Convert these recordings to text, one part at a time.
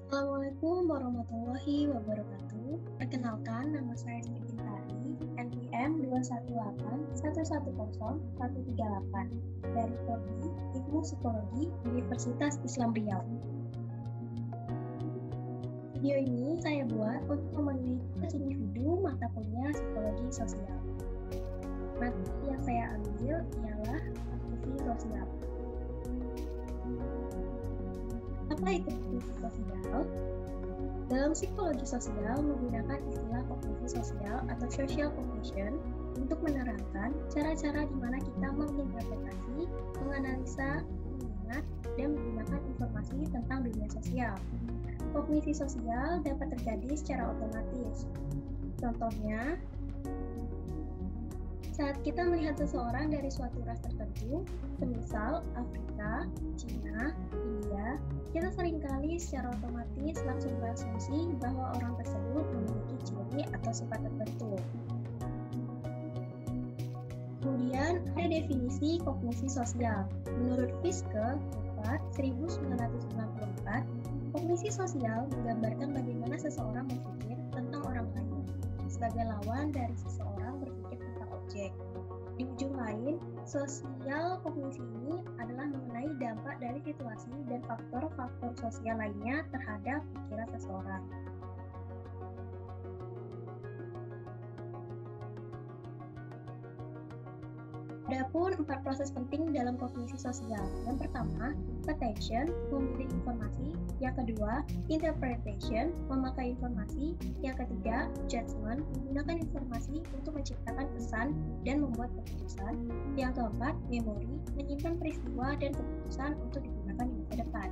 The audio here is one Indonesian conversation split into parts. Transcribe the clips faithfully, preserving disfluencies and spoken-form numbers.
Assalamualaikum warahmatullahi wabarakatuh. Perkenalkan, nama saya Siti Bintari, N P M dua satu delapan satu satu nol satu tiga delapan dari Prodi Ilmu Psikologi Universitas Islam Riau. Video ini saya buat untuk memenuhi tugas individu mata kuliah Psikologi Sosial. Materi yang saya ambil ialah kognisi sosial. Apa itu kognisi sosial? Dalam psikologi sosial menggunakan istilah kognisi sosial atau social cognition untuk menerangkan cara-cara di mana kita menginterpretasi, menganalisa, mengingat, dan menggunakan informasi tentang dunia sosial. Kognisi sosial dapat terjadi secara otomatis. Contohnya, saat kita melihat seseorang dari suatu ras tertentu, semisal Afrika, Cina, India, kita seringkali secara otomatis langsung berasumsi bahwa orang tersebut memiliki ciri atau sifat tertentu. Kemudian ada definisi kognisi sosial. Menurut Fiske seribu sembilan ratus sembilan puluh empat, kognisi sosial menggambarkan bagaimana seseorang berpikir tentang orang lain sebagai lawan dari seseorang berpikir tentang objek. Di ujung lain, sosial kognisi ini adalah mengenai dampak dari situasi dan faktor-faktor sosial lainnya terhadap pikiran seseorang. Adapun empat proses penting dalam kognisi sosial. Yang pertama, attention, memilih informasi. Yang kedua, interpretation, memakai informasi. Yang ketiga, judgment, menggunakan informasi untuk menciptakan pesan dan membuat keputusan. Yang keempat, memory, menyimpan peristiwa dan keputusan untuk digunakan di masa depan.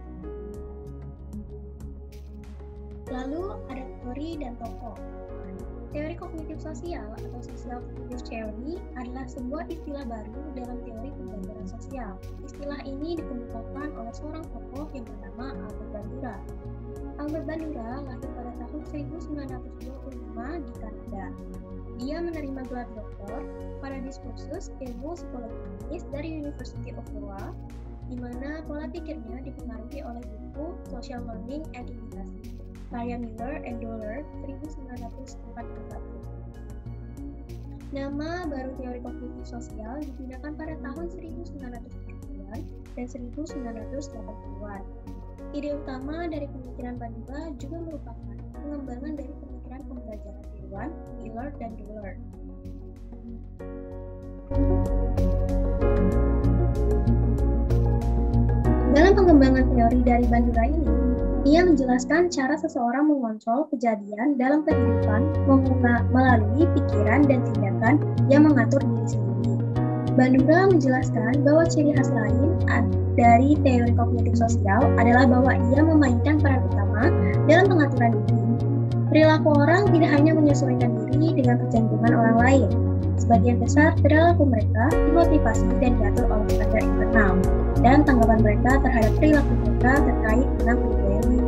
Lalu ada teori dan tokoh. Teori kognitif sosial atau social cognitive theory adalah sebuah istilah baru dalam teori pembelajaran sosial. Istilah ini dikemukakan oleh seorang tokoh yang bernama Albert Bandura. Albert Bandura lahir pada tahun seribu sembilan ratus dua puluh lima di Kanada. Dia menerima gelar doktor pada diskursus ilmu psikologi klinis dari University of Iowa, di mana pola pikirnya dipengaruhi oleh buku Social Learning and Imitation karya Miller and Dollar seribu sembilan ratus empat puluh satu. Nama baru teori kognitif sosial digunakan pada tahun seribu sembilan ratus tujuh puluhan dan seribu sembilan ratus delapan puluhan. Ide utama dari pemikiran Bandura juga merupakan pengembangan dari pemikiran pembelajaran Irwan, Miller, dan Dollar. Dalam pengembangan teori dari Bandura ini, ia menjelaskan cara seseorang mengontrol kejadian dalam kehidupan melalui pikiran dan tindakan yang mengatur diri sendiri. Bandura menjelaskan bahwa ciri khas lain dari teori kognitif sosial adalah bahwa ia memainkan peran utama dalam pengaturan diri. Perilaku orang tidak hanya menyesuaikan diri dengan kecenderungan orang lain. Sebagian besar perilaku mereka dimotivasi dan diatur oleh standar internal dan tanggapan mereka terhadap perilaku mereka terkait dengan budaya diri.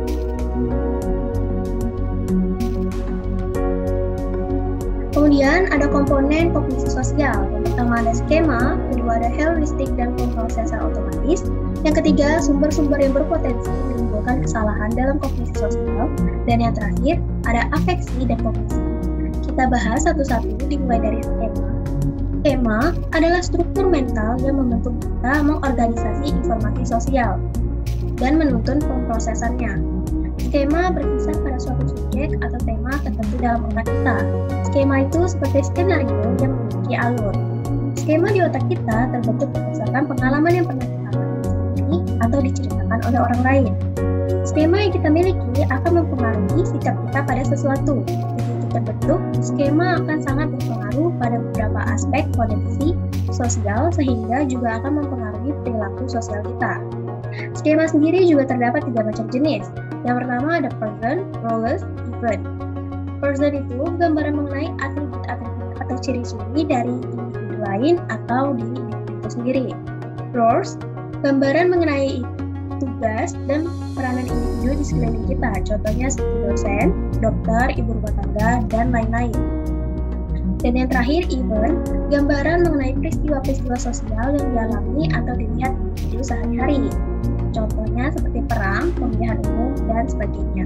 Kemudian ada komponen kognisi sosial. Yang pertama ada skema, kedua ada heuristik dan kontrol sensor otomatis, yang ketiga sumber-sumber yang berpotensi menimbulkan kesalahan dalam kognisi sosial, dan yang terakhir ada afeksi dan kognisi. Kita bahas satu-satu dimulai dari skema. Skema adalah struktur mental yang membentuk kita mengorganisasi informasi sosial dan menuntun pemrosesannya. Skema berkisar pada suatu subjek atau tema tertentu dalam otak kita. Skema itu seperti skenario yang memiliki alur. Skema di otak kita terbentuk berdasarkan pengalaman yang pernah kita alami sendiri atau diceritakan oleh orang lain. Skema yang kita miliki akan mempengaruhi sikap kita pada sesuatu. Begitu terbentuk, skema akan sangat berpengaruh pada beberapa aspek kognisi sosial sehingga juga akan mempengaruhi perilaku sosial kita. Skema sendiri juga terdapat tiga macam jenis. Yang pertama ada person, roles, event. Person itu gambaran mengenai atribut-atribut atau ciri-ciri dari individu lain atau diri individu itu sendiri. Roles, gambaran mengenai tugas dan peranan individu di sekeliling kita, contohnya seperti dosen, dokter, ibu rumah tangga, dan lain-lain. Dan yang terakhir, event, gambaran mengenai peristiwa-peristiwa sosial yang dialami atau dilihat individu sehari-hari. contohnya seperti perang, pemilihan umum, dan sebagainya.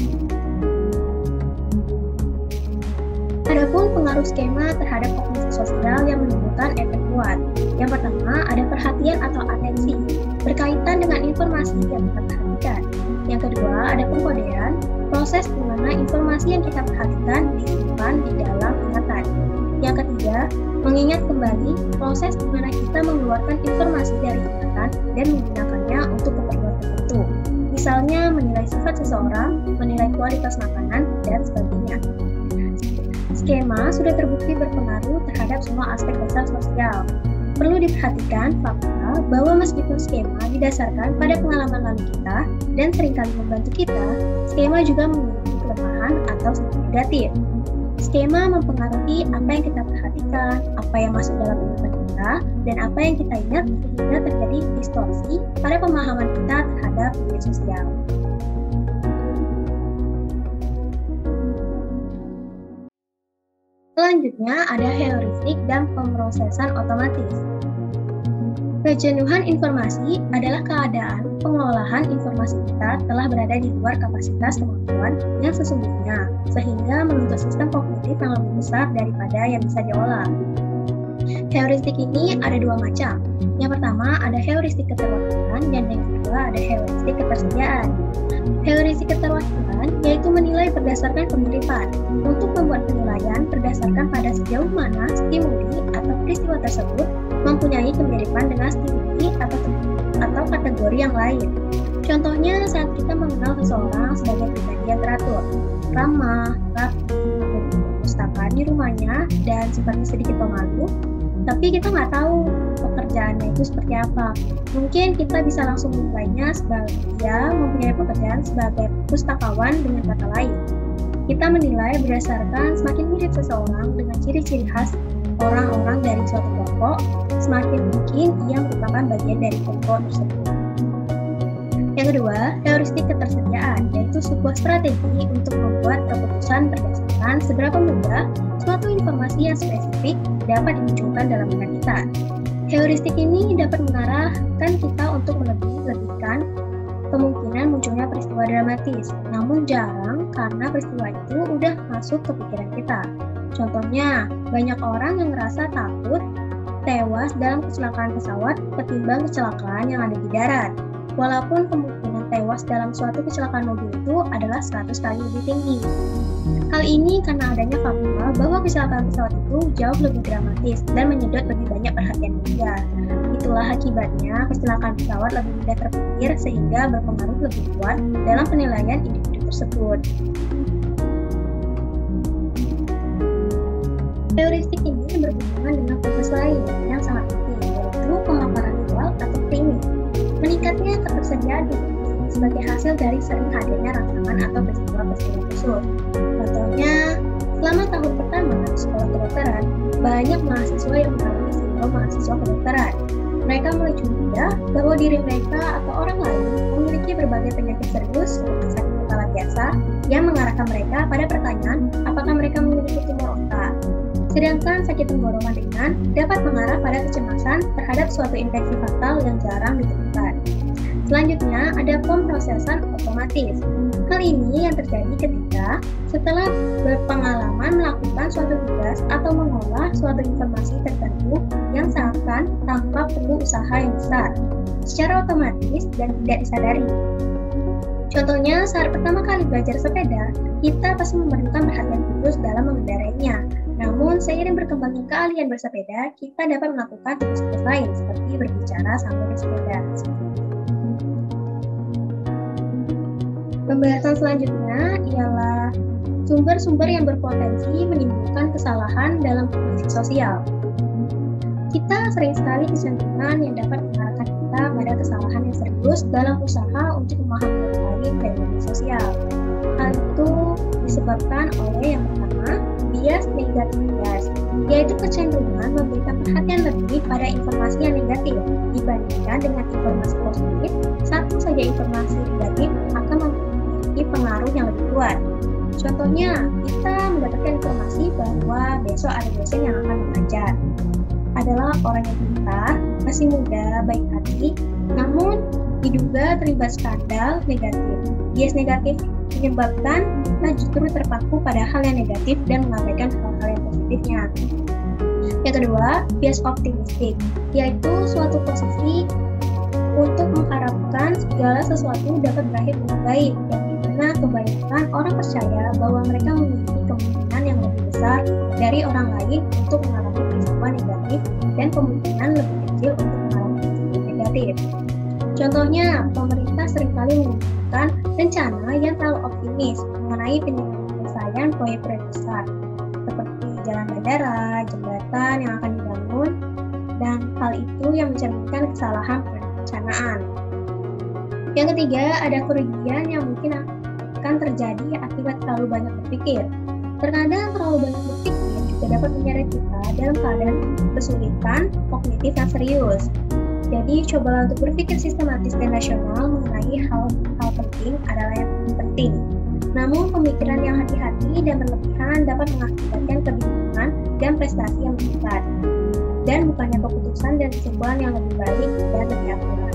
Adapun pengaruh skema terhadap kognisi sosial yang menimbulkan efek kuat. Yang pertama, ada perhatian atau atensi, berkaitan dengan informasi yang kita perhatikan. Yang kedua, ada pengkodean, proses di mana informasi yang kita perhatikan disimpan di dalam ingatan. Yang ketiga, mengingat kembali, proses di mana kita mengeluarkan informasi dari ingatan dan menggunakannya untuk keperluan tertentu. Misalnya, menilai sifat seseorang, menilai kualitas makanan, dan sebagainya. Skema sudah terbukti berpengaruh terhadap semua aspek dasar sosial. Perlu diperhatikan fakta bahwa meskipun skema didasarkan pada pengalaman lalu kita dan seringkali membantu kita, skema juga memiliki kelemahan atau sisi negatif. Skema mempengaruhi apa yang kita perhatikan, apa yang masuk dalam ingatan kita, dan apa yang kita ingat sehingga terjadi distorsi pada pemahaman kita terhadap media sosial. Selanjutnya ada heuristik dan pemrosesan otomatis. Kejenuhan informasi adalah keadaan pengolahan informasi kita telah berada di luar kapasitas kemampuan yang sesungguhnya, sehingga menuntut sistem kognitif yang lebih besar daripada yang bisa diolah. Heuristik ini ada dua macam. Yang pertama ada heuristik keterwakilan dan yang kedua ada heuristik ketersediaan. Heuristik keterwakilan yaitu menilai berdasarkan kemiripan. Untuk membuat penilaian berdasarkan pada sejauh mana stimuli atau peristiwa tersebut mempunyai kemiripan dengan stimuli atau atau kategori yang lain. Contohnya saat kita mengenal seseorang sebagai pribadi yang teratur, ramah, rapi, memiliki perpustakaan di rumahnya, dan sifatnya sedikit pemalu, tapi kita nggak tahu pekerjaannya itu seperti apa. Mungkin kita bisa langsung menilainya sebagai dia mempunyai pekerjaan sebagai pustakawan dengan kata lain. Kita menilai berdasarkan semakin mirip seseorang dengan ciri-ciri khas orang-orang dari suatu kelompok, semakin mungkin ia merupakan bagian dari kelompok tersebut. Yang kedua, heuristik ketersediaan, yaitu sebuah strategi untuk membuat keputusan berdasarkan seberapa mudah suatu informasi yang spesifik dapat dimunculkan dalam benak kita. Heuristik ini dapat mengarahkan kita untuk melebih-lebihkan kemungkinan munculnya peristiwa dramatis, namun jarang karena peristiwa itu udah masuk ke pikiran kita. Contohnya, banyak orang yang ngerasa takut tewas dalam kecelakaan pesawat ketimbang kecelakaan yang ada di darat. Walaupun kemungkinan tewas dalam suatu kecelakaan mobil itu adalah seratus kali lebih tinggi. Hal ini karena adanya fakta bahwa kecelakaan pesawat itu jauh lebih dramatis dan menyedot lebih banyak perhatian media. Itulah akibatnya kecelakaan pesawat lebih mudah terpikir sehingga berpengaruh lebih kuat dalam penilaian individu tersebut. Heuristik ini berhubungan dengan proses lain yang sangat penting, yaitu pemaparan visual atau framing. Meningkatnya ketersediaan informasi sebagai hasil dari sering hadirnya rangsangan atau peristiwa-peristiwa khusus. Contohnya, selama tahun pertama sekolah kedokteran, banyak mahasiswa yang mengalami sindrom mahasiswa kedokteran. Mereka mulai curiga bahwa diri mereka atau orang lain memiliki berbagai penyakit serius seperti sakit kepala biasa yang mengarahkan mereka pada pertanyaan apakah mereka memiliki tumor otak. Sedangkan sakit tenggorokan ringan dapat mengarah pada kecemasan terhadap suatu infeksi fatal yang jarang ditemukan. Selanjutnya ada pemrosesan otomatis. Hal ini yang terjadi ketika setelah berpengalaman melakukan suatu tugas atau mengolah suatu informasi tertentu yang seakan tanpa perlu usaha yang besar, secara otomatis dan tidak disadari. Contohnya, saat pertama kali belajar sepeda, kita pasti memerlukan perhatian khusus dalam mengendarainya. Namun, seiring berkembangnya keahlian bersepeda, kita dapat melakukan tugas-tugas lain seperti berbicara sambil bersepeda. Pembahasan selanjutnya ialah sumber-sumber yang berpotensi menimbulkan kesalahan dalam kognisi sosial. Kita sering sekali kecenderungan yang dapat mengarahkan kita pada kesalahan yang serius dalam usaha untuk memahami orang lain dan media sosial. Hal itu disebabkan oleh yang pertama, bias negatif bias, yaitu kecenderungan memberikan perhatian lebih pada informasi yang negatif dibandingkan dengan informasi positif. Satu saja informasi negatif akan memiliki pengaruh yang lebih kuat. Contohnya, kita mendapatkan informasi bahwa besok ada dosen yang akan mengajar. Adalah orang yang pintar, masih muda, baik hati, namun diduga terlibat skandal negatif. Bias negatif menyebabkan kita justru terpaku pada hal yang negatif dan mengabaikan hal-hal yang positifnya. Yang kedua, bias optimistik, yaitu suatu posisi untuk mengharapkan segala sesuatu dapat berakhir dengan baik, yang dimana kebanyakan orang percaya bahwa mereka memiliki kemungkinan yang lebih besar dari orang lain untuk mengalami peristiwa negatif dan kemungkinan lebih kecil untuk mengalami peristiwa negatif. Contohnya, pemerintah seringkali menggunakan rencana yang terlalu optimis mengenai penyelesaian proyek-proyek besar, seperti jalan bandara, jembatan yang akan dibangun, dan hal itu yang mencerminkan kesalahan perencanaan. Yang ketiga, ada kerugian yang mungkin akan terjadi akibat terlalu banyak berpikir. Terkadang terlalu banyak berpikir juga dapat menyeret kita dalam keadaan kesulitan kognitif yang serius. Jadi, cobalah untuk berpikir sistematis dan rasional mengenai hal-hal penting adalah yang penting. Namun, pemikiran yang hati-hati dan berlebihan dapat mengakibatkan kebingungan dan prestasi yang meningkat, dan bukannya keputusan dan kesimpulan yang lebih baik dan lebih akurat.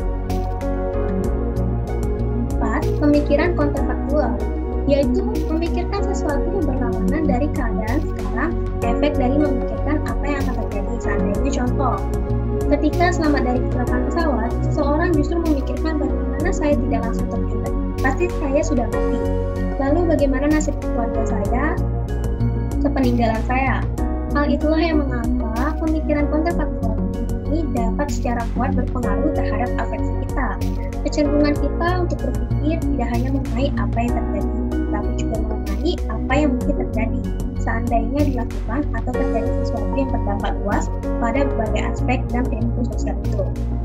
Empat. Pemikiran kontrafaktual, yaitu memikirkan sesuatu yang berlawanan dari keadaan sekarang, efek dari memikirkan apa yang akan terjadi. Seandainya contoh, ketika selamat dari kecelakaan pesawat, seseorang justru memikirkan bagaimana saya tidak langsung terjun, pasti saya sudah mati. Lalu bagaimana nasib keluarga saya sepeninggalan saya? Hal itulah yang mengapa pemikiran kontrafaktual ini dapat secara kuat berpengaruh terhadap afeksi kita. Kecenderungan kita untuk berpikir tidak hanya mengenai apa yang terjadi, tapi juga mengenai apa yang mungkin terjadi seandainya dilakukan atau terjadi sesuatu yang berdampak luas pada berbagai aspek dan perilaku sosial itu.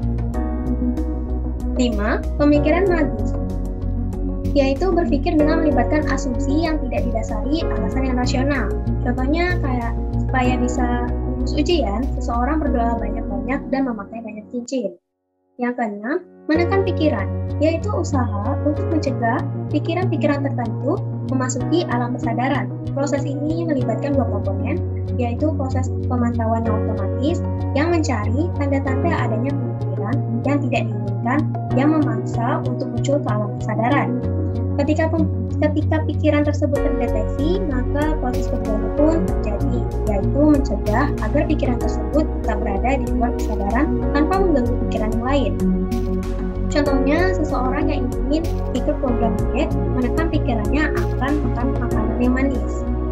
Lima. Pemikiran magis, yaitu berpikir dengan melibatkan asumsi yang tidak didasari alasan yang rasional. Contohnya kayak supaya bisa lulus ujian, seseorang berdoa banyak-banyak dan memakai banyak cincin. Yang keenam, menekan pikiran, yaitu usaha untuk mencegah pikiran-pikiran tertentu memasuki alam kesadaran. Proses ini melibatkan dua komponen, yaitu proses pemantauan yang otomatis yang mencari tanda-tanda adanya pemikiran yang tidak diinginkan yang memaksa untuk muncul ke alam kesadaran. Ketika ketika pikiran tersebut terdeteksi, maka proses kedua pun terjadi, yaitu mencegah agar pikiran tersebut tetap berada di luar kesadaran tanpa mengganggu pikiran yang lain. Contohnya, seseorang yang ingin ikut program diet menekan pikirannya akan makan makanan yang manis.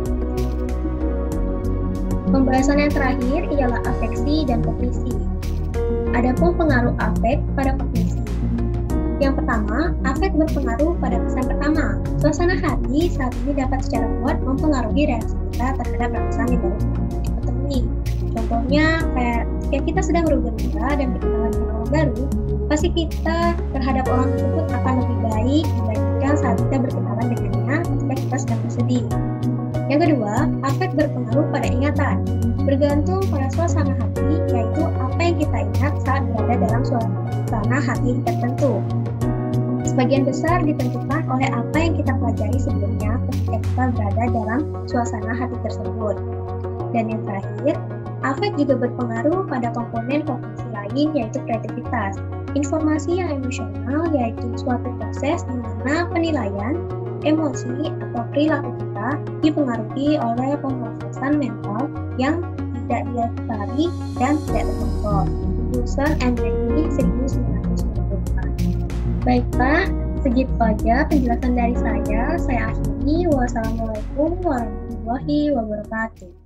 Pembahasan yang terakhir ialah afeksi dan kognisi. Adapun pengaruh afek pada kognisi. Yang pertama, afek berpengaruh pada kesan pertama. Suasana hati saat ini dapat secara kuat mempengaruhi reaksi kita terhadap perasaan yang baru kita temui. Contohnya, kayak ketika kita sedang bergembira dan berkenalan dengan orang baru, pasti kita terhadap orang tersebut akan lebih baik dibandingkan saat kita berkenalan dengannya ketika kita sedang bersedih. Yang kedua, afek berpengaruh pada ingatan. Bergantung pada suasana hati, yaitu apa yang kita ingat saat berada dalam suasana hati tertentu. Sebagian besar ditentukan oleh apa yang kita pelajari sebelumnya ketika kita berada dalam suasana hati tersebut. Dan yang terakhir, afek juga berpengaruh pada komponen kognisi lain, yaitu kreativitas. Informasi yang emosional yaitu suatu proses di mana penilaian, emosi, atau perilaku kita dipengaruhi oleh pemrosesan mental yang tidak didasari dan tidak terkontrol. Wilson and Bentley seribu sembilan ratus sembilan puluh empat. Baiklah, segitu aja penjelasan dari saya. Saya akhiri. Wassalamualaikum warahmatullahi wabarakatuh.